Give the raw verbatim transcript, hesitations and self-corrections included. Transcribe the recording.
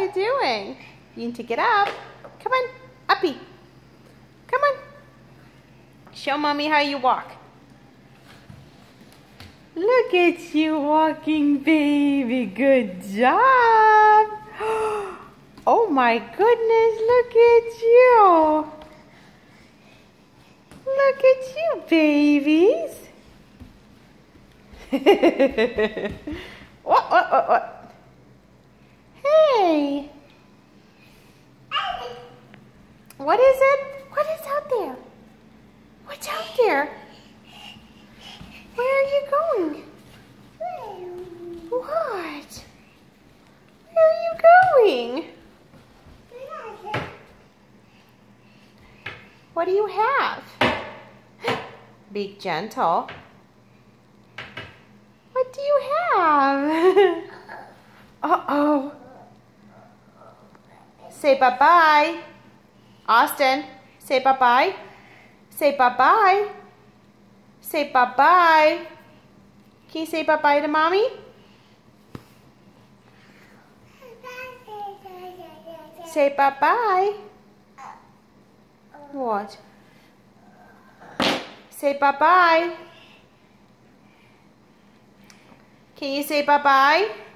you doing? You need to get up. Come on, uppy. Come on. Show mommy how you walk. Look at you walking, baby. Good job. Oh my goodness, look at you. Look at you, babies. What, what, what, what? Hey. What is it? What is out there? What's out there? Where are you going? What? Where are you going? What do you have? Be gentle. What do you have? Uh-oh. Say bye-bye. Austin, say bye-bye. Say bye-bye. Say bye-bye. Can you say bye-bye to mommy? Say bye-bye. What? Say bye-bye. Can you say bye-bye?